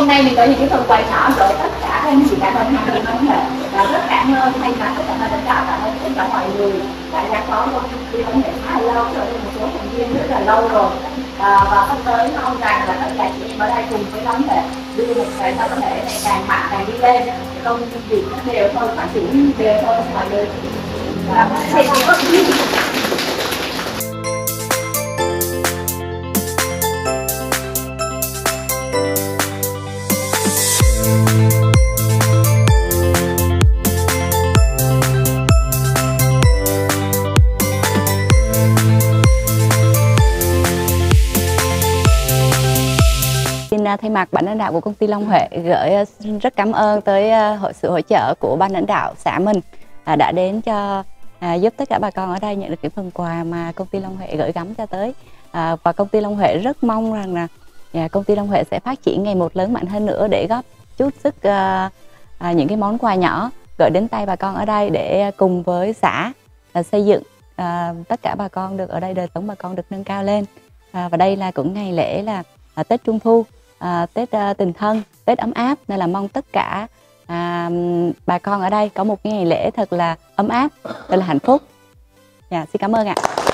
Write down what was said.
hôm nay mình có những cái phần quà nhỏ rồi tất cả các anh chị, cảm ơn hai vị quan hệ và rất cảm ơn thay mặt tất cả lãnh đạo, cảm ơn tất cả mọi người đã gắn bó công ty công nghệ khá lâu rồi, một số thành viên rất là lâu rồi. Và sắp tới mong rằng là tất cả chị em ở đây cùng với công nghệ đưa một cái công nghệ này càng mạnh càng đi lên, công việc nó đều thôi, phát triển đều thôi mọi người. Xin thay mặt ban lãnh đạo của công ty Long Huệ gửi rất cảm ơn tới sự hỗ trợ của ban lãnh đạo xã mình đã đến cho giúp tất cả bà con ở đây nhận được những phần quà mà công ty Long Huệ gửi gắm cho tới. Và công ty Long Huệ rất mong rằng là công ty Long Huệ sẽ phát triển ngày một lớn mạnh hơn nữa để góp chút sức những cái món quà nhỏ gửi đến tay bà con ở đây để cùng với xã xây dựng tất cả bà con được ở đây, đời sống bà con được nâng cao lên. Và đây là cũng ngày lễ là Tết Trung Thu, Tết tình thân, Tết ấm áp, nên là mong tất cả bà con ở đây có một cái ngày lễ thật là ấm áp, thật là hạnh phúc. Xin cảm ơn ạ.